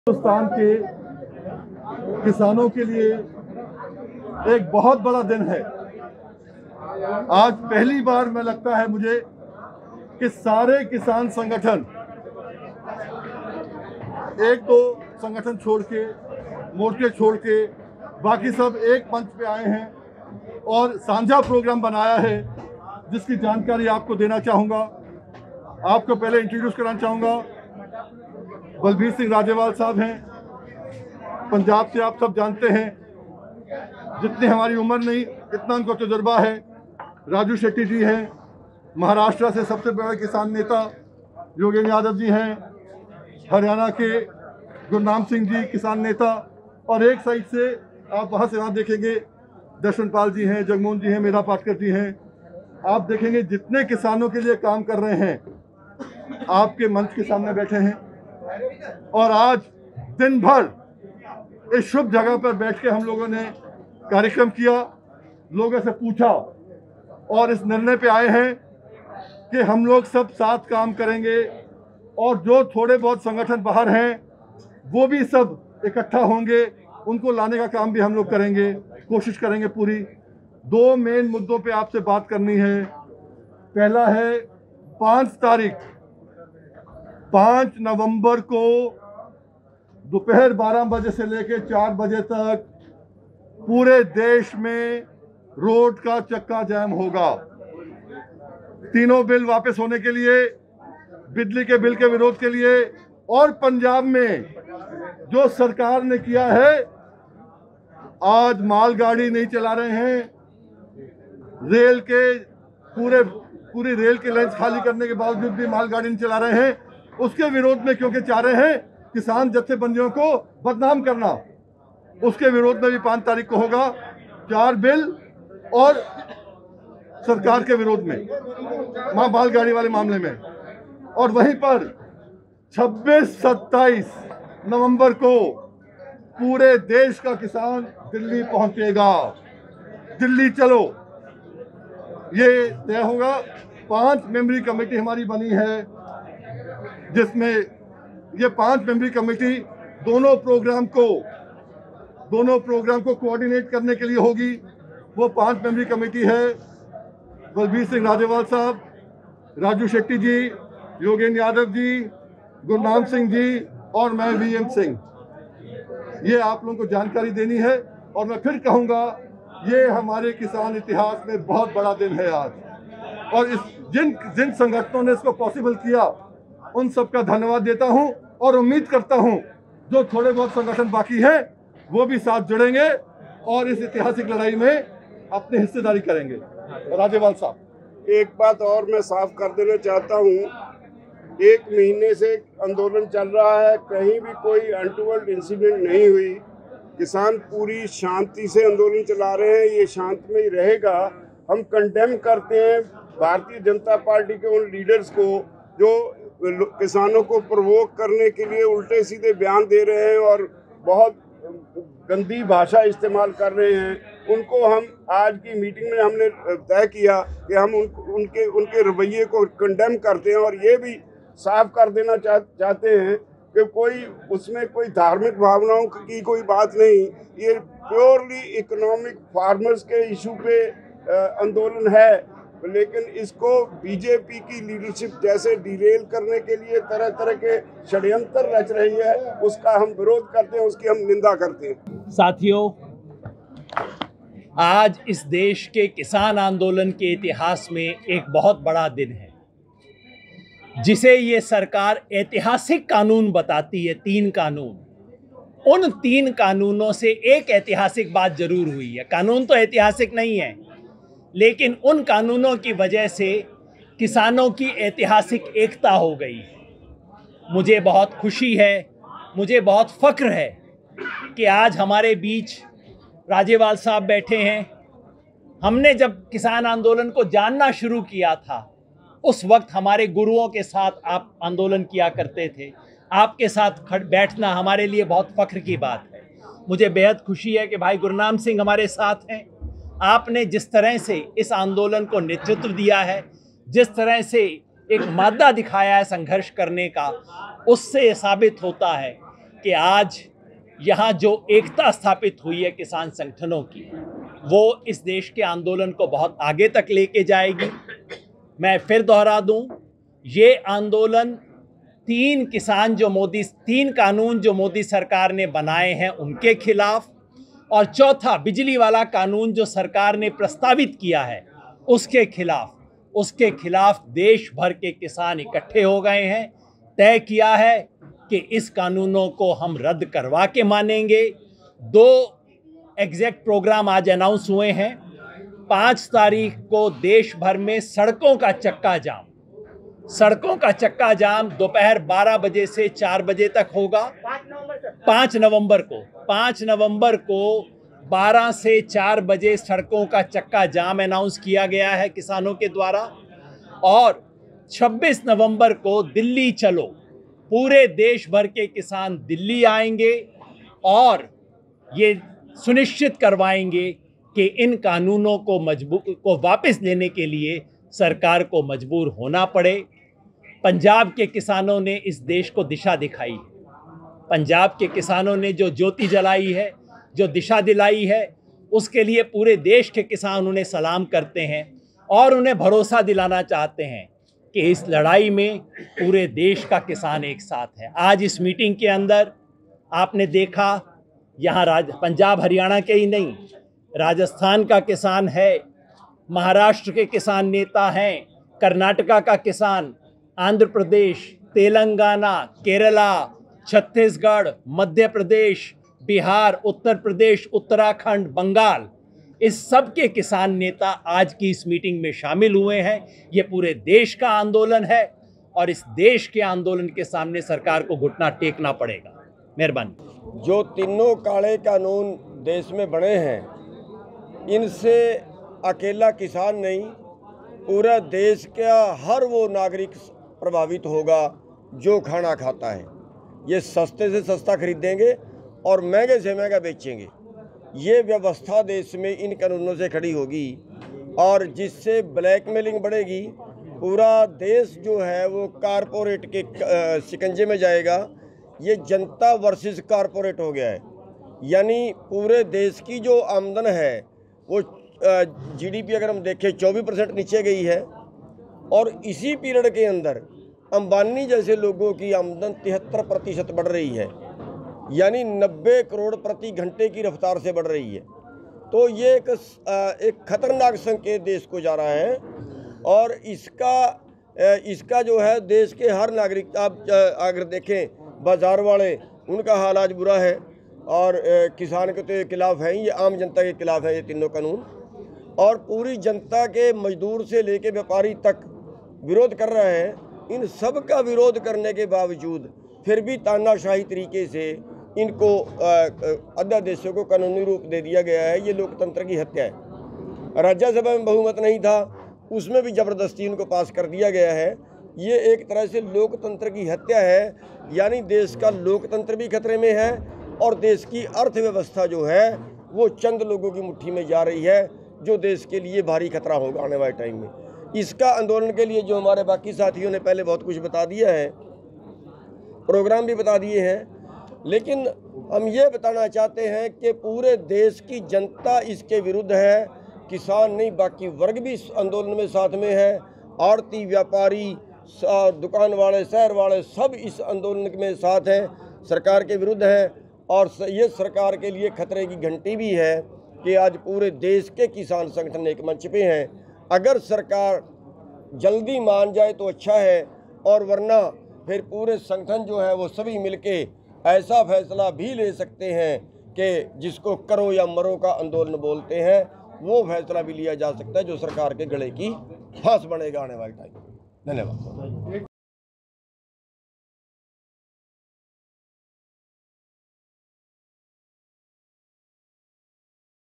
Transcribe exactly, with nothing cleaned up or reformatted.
हिंदुस्तान के किसानों के लिए एक बहुत बड़ा दिन है। आज पहली बार में लगता है मुझे कि सारे किसान संगठन एक दो संगठन छोड़ के, मोर्चे छोड़ के, बाकी सब एक मंच पे आए हैं और साझा प्रोग्राम बनाया है, जिसकी जानकारी आपको देना चाहूँगा। आपको पहले इंट्रोड्यूस कराना चाहूँगा। बलबीर सिंह राजेवाल साहब हैं, पंजाब से, आप सब जानते हैं। जितनी हमारी उम्र नहीं, इतना उनको तजुर्बा है। राजू शेट्टी जी हैं, महाराष्ट्र से सबसे बड़े किसान नेता योगेंद्र यादव जी हैं, हरियाणा के गुरनाम सिंह जी किसान नेता, और एक साइड से आप वहाँ से वहाँ देखेंगे दर्शनपाल जी हैं, जगमोहन जी हैं, मेधा पाटकर जी हैं। आप देखेंगे जितने किसानों के लिए काम कर रहे हैं आपके मंच के सामने बैठे हैं। और आज दिन भर इस शुभ जगह पर बैठ के हम लोगों ने कार्यक्रम किया, लोगों से पूछा और इस निर्णय पे आए हैं कि हम लोग सब साथ काम करेंगे और जो थोड़े बहुत संगठन बाहर हैं वो भी सब इकट्ठा होंगे, उनको लाने का काम भी हम लोग करेंगे, कोशिश करेंगे पूरी। दो मेन मुद्दों पे आपसे बात करनी है। पहला है पाँच तारीख पाँच नवंबर को दोपहर बारह बजे से लेकर चार बजे तक पूरे देश में रोड का चक्का जाम होगा। तीनों बिल वापस होने के लिए, बिजली के बिल के विरोध के लिए, और पंजाब में जो सरकार ने किया है, आज मालगाड़ी नहीं चला रहे हैं, रेल के पूरे पूरी रेल के लाइन खाली करने के बावजूद भी मालगाड़ी नहीं चला रहे हैं, उसके विरोध में, क्योंकि चाह रहे हैं किसान जत्थेबंदियों को बदनाम करना। उसके विरोध में भी पाँच तारीख को होगा चार बिल, और सरकार के विरोध में, मां मालगाड़ी वाले मामले में। और वहीं पर छब्बीस सत्ताईस नवंबर को पूरे देश का किसान दिल्ली पहुंचेगा। दिल्ली चलो, ये तय होगा। पांच मेंबरी कमेटी हमारी बनी है, जिसमें ये पांच मेंबरी कमेटी दोनों प्रोग्राम को दोनों प्रोग्राम को कोऑर्डिनेट करने के लिए होगी। वो पांच मेंबरी कमेटी है बलबीर सिंह राजेवाल साहब, राजू शेट्टी जी, योगेंद्र यादव जी, गुरनाम सिंह जी और मैं वी एम सिंह। ये आप लोगों को जानकारी देनी है। और मैं फिर कहूँगा, ये हमारे किसान इतिहास में बहुत बड़ा दिन है आज। और इस जिन जिन संगठनों ने इसको पॉसिबल किया, उन सबका धन्यवाद देता हूं, और उम्मीद करता हूं जो थोड़े बहुत संगठन बाकी हैं वो भी साथ जुड़ेंगे और इस ऐतिहासिक लड़ाई में अपनी हिस्सेदारी करेंगे। राजेवाल साहब, एक बात और मैं साफ कर देना चाहता हूं, एक महीने से आंदोलन चल रहा है, कहीं भी कोई अनटूवर्ड इंसिडेंट नहीं हुई। किसान पूरी शांति से आंदोलन चला रहे हैं, ये शांति में रहेगा। हम कंडेम करते हैं भारतीय जनता पार्टी के उन लीडर्स को जो किसानों को प्रवोक करने के लिए उल्टे सीधे बयान दे रहे हैं और बहुत गंदी भाषा इस्तेमाल कर रहे हैं। उनको हम आज की मीटिंग में हमने तय किया कि हम उन, उनके उनके रवैये को कंडेम करते हैं, और ये भी साफ कर देना चाह, चाहते हैं कि कोई उसमें कोई धार्मिक भावनाओं की कोई बात नहीं। ये प्योरली इकोनॉमिक फार्मर्स के इशू पे आंदोलन है, लेकिन इसको बीजेपी की लीडरशिप जैसे डिरेल करने के लिए तरह तरह के षड्यंत्र रच रही है, उसका हम विरोध करते हैं, उसकी हम निंदा करते हैं। साथियों, आज इस देश के किसान आंदोलन के इतिहास में एक बहुत बड़ा दिन है, जिसे ये सरकार ऐतिहासिक कानून बताती है। तीन कानून, उन तीन कानूनों से एक ऐतिहासिक बात जरूर हुई है। कानून तो ऐतिहासिक नहीं है, लेकिन उन कानूनों की वजह से किसानों की ऐतिहासिक एकता हो गई। मुझे बहुत खुशी है, मुझे बहुत फ़ख्र है कि आज हमारे बीच राजेवाल साहब बैठे हैं। हमने जब किसान आंदोलन को जानना शुरू किया था, उस वक्त हमारे गुरुओं के साथ आप आंदोलन किया करते थे। आपके साथ खड़ बैठना हमारे लिए बहुत फ़ख्र की बात है। मुझे बेहद खुशी है कि भाई गुरनाम सिंह हमारे साथ हैं। आपने जिस तरह से इस आंदोलन को नेतृत्व दिया है, जिस तरह से एक मादा दिखाया है संघर्ष करने का, उससे साबित होता है कि आज यहाँ जो एकता स्थापित हुई है किसान संगठनों की, वो इस देश के आंदोलन को बहुत आगे तक लेके जाएगी। मैं फिर दोहरा दूं, ये आंदोलन तीन किसान जो मोदी तीन कानून जो मोदी सरकार ने बनाए हैं उनके खिलाफ, और चौथा बिजली वाला कानून जो सरकार ने प्रस्तावित किया है उसके खिलाफ उसके खिलाफ देश भर के किसान इकट्ठे हो गए हैं। तय किया है कि इस कानूनों को हम रद्द करवा के मानेंगे। दो एग्जैक्ट प्रोग्राम आज अनाउंस हुए हैं। पाँच तारीख को देश भर में सड़कों का चक्का जाम सड़कों का चक्का जाम दोपहर बारह बजे से चार बजे तक होगा। पाँच नवंबर को पाँच नवंबर को बारह से चार बजे सड़कों का चक्का जाम अनाउंस किया गया है किसानों के द्वारा। और छब्बीस नवंबर को दिल्ली चलो, पूरे देश भर के किसान दिल्ली आएंगे और ये सुनिश्चित करवाएंगे कि इन कानूनों को मजबूर को वापस लेने के लिए सरकार को मजबूर होना पड़े। पंजाब के किसानों ने इस देश को दिशा दिखाई है। पंजाब के किसानों ने जो ज्योति जलाई है, जो दिशा दिलाई है, उसके लिए पूरे देश के किसान उन्हें सलाम करते हैं और उन्हें भरोसा दिलाना चाहते हैं कि इस लड़ाई में पूरे देश का किसान एक साथ है। आज इस मीटिंग के अंदर आपने देखा, यहाँ राज पंजाब हरियाणा के ही नहीं, राजस्थान का किसान है, महाराष्ट्र के किसान नेता हैं, कर्नाटका का किसान, आंध्र प्रदेश, तेलंगाना, केरला, छत्तीसगढ़, मध्य प्रदेश, बिहार, उत्तर प्रदेश, उत्तराखंड, बंगाल, इस सब के किसान नेता आज की इस मीटिंग में शामिल हुए हैं। ये पूरे देश का आंदोलन है और इस देश के आंदोलन के सामने सरकार को घुटना टेकना पड़ेगा। मेहरबानी। जो तीनों काले कानून देश में बने हैं, इनसे अकेला किसान नहीं, पूरा देश का हर वो नागरिक प्रभावित होगा जो खाना खाता है। ये सस्ते से सस्ता खरीदेंगे और महंगे से महंगा बेचेंगे। ये व्यवस्था देश में इन कानूनों से खड़ी होगी और जिससे ब्लैकमेलिंग बढ़ेगी। पूरा देश जो है वो कारपोरेट के शिकंजे में जाएगा। ये जनता वर्सेस कारपोरेट हो गया है, यानी पूरे देश की जो आमदन है वो जीडीपी अगर हम देखें चौबीस परसेंट नीचे गई है और इसी पीरियड के अंदर अंबानी जैसे लोगों की आमदन तिहत्तर प्रतिशत बढ़ रही है, यानी नब्बे करोड़ प्रति घंटे की रफ्तार से बढ़ रही है। तो ये एक एक खतरनाक संकेत देश को जा रहा है और इसका इसका जो है देश के हर नागरिक, आप अगर देखें बाजार वाले, उनका हाल आज बुरा है और किसान के तो खिलाफ है, ये आम जनता के खिलाफ है ये तीनों कानून। और पूरी जनता के मजदूर से लेके व्यापारी तक विरोध कर रहे हैं। इन सब का विरोध करने के बावजूद फिर भी तानाशाही तरीके से इनको अध्यादेशों को कानूनी रूप दे दिया गया है। ये लोकतंत्र की हत्या है। राज्यसभा में बहुमत नहीं था, उसमें भी ज़बरदस्ती इनको पास कर दिया गया है। ये एक तरह से लोकतंत्र की हत्या है, यानी देश का लोकतंत्र भी खतरे में है और देश की अर्थव्यवस्था जो है वो चंद लोगों की मुट्ठी में जा रही है, जो देश के लिए भारी खतरा होगा आने वाले टाइम में। इसका आंदोलन के लिए जो हमारे बाकी साथियों ने पहले बहुत कुछ बता दिया है, प्रोग्राम भी बता दिए हैं, लेकिन हम ये बताना चाहते हैं कि पूरे देश की जनता इसके विरुद्ध है। किसान नहीं, बाकी वर्ग भी इस आंदोलन में साथ में है। आड़ती, व्यापारी, दुकान वाले, शहर वाले सब इस आंदोलन में साथ हैं, सरकार के विरुद्ध हैं। और ये सरकार के लिए खतरे की घंटी भी है कि आज पूरे देश के किसान संगठन एक मंच पे हैं। अगर सरकार जल्दी मान जाए तो अच्छा है, और वरना फिर पूरे संगठन जो है वो सभी मिलके ऐसा फैसला भी ले सकते हैं कि जिसको करो या मरो का आंदोलन बोलते हैं, वो फैसला भी लिया जा सकता है जो सरकार के गले की फांस बनेगा आने वाले टाइम। धन्यवाद।